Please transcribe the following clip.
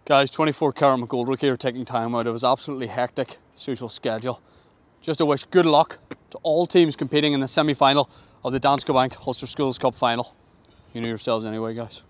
Guys, 24 karat McGoldrick here, taking time out of his absolutely hectic social schedule. Just to wish good luck to all teams competing in the semi-final of the Danske Ulster Schools Cup final. You know yourselves anyway, guys.